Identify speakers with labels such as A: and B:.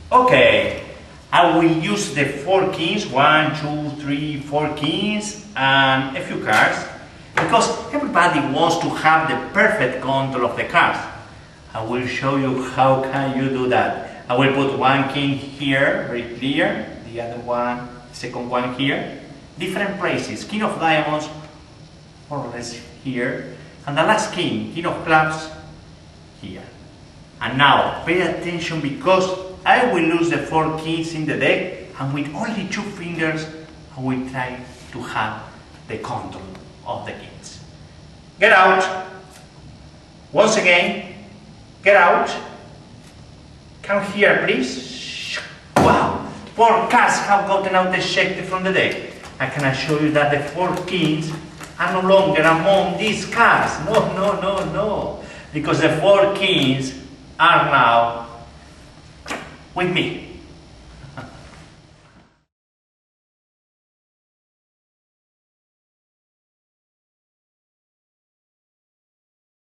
A: Okay, I will use the 4 kings, 1, 2, 3, 4 kings and a few cards, because everybody wants to have the perfect control of the cards. I will show you how can you do that. I will put 1 king here, very clear, the other one, second one here, different places, king of diamonds, more or less here, and the last king, king of clubs, here. And now, pay attention because I will lose the 4 kings in the deck, and with only 2 fingers, I will try to have the control of the kings. Get out. Once again, get out. Come here, please. Wow, 4 cards have gotten out ejected from the deck. I can assure you that the 4 kings are no longer among these cards. No, no, no, no. Because the 4 kings are now with me.